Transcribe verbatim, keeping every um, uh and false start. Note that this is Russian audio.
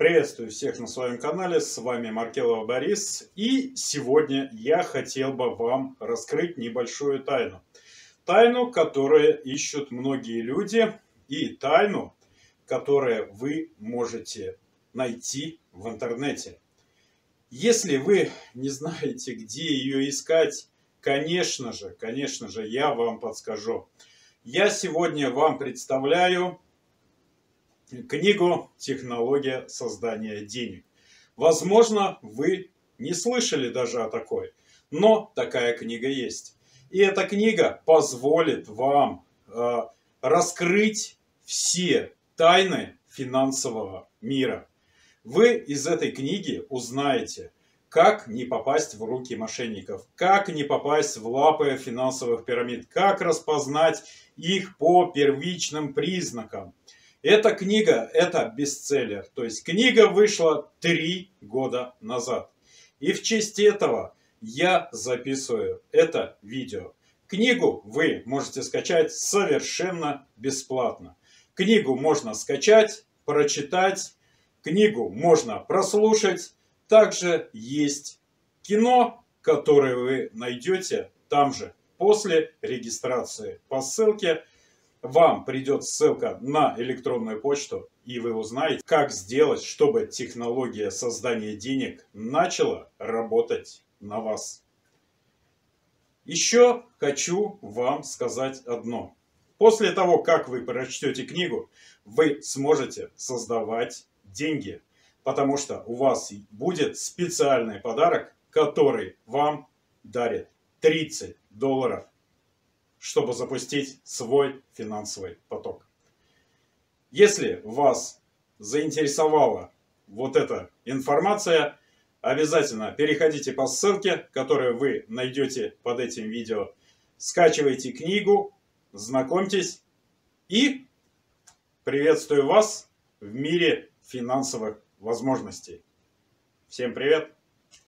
Приветствую всех на своем канале, с вами Маркелов Борис, и сегодня я хотел бы вам раскрыть небольшую тайну. Тайну, которую ищут многие люди, и тайну, которую вы можете найти в интернете. Если вы не знаете, где ее искать, конечно же, конечно же, я вам подскажу. Я сегодня вам представляю книгу «Технология создания денег». Возможно, вы не слышали даже о такой, но такая книга есть. И эта книга позволит вам э, раскрыть все тайны финансового мира. Вы из этой книги узнаете, как не попасть в руки мошенников, как не попасть в лапы финансовых пирамид, как распознать их по первичным признакам. Эта книга, это бестселлер, то есть книга вышла три года назад. И в честь этого я записываю это видео. Книгу вы можете скачать совершенно бесплатно. Книгу можно скачать, прочитать, книгу можно прослушать. Также есть кино, которое вы найдете там же после регистрации по ссылке. Вам придет ссылка на электронную почту, и вы узнаете, как сделать, чтобы технология создания денег начала работать на вас. Еще хочу вам сказать одно. После того, как вы прочтете книгу, вы сможете создавать деньги, потому что у вас будет специальный подарок, который вам дарит тридцать долларов. Чтобы запустить свой финансовый поток. Если вас заинтересовала вот эта информация, обязательно переходите по ссылке, которую вы найдете под этим видео. Скачивайте книгу, знакомьтесь и приветствую вас в мире финансовых возможностей. Всем привет!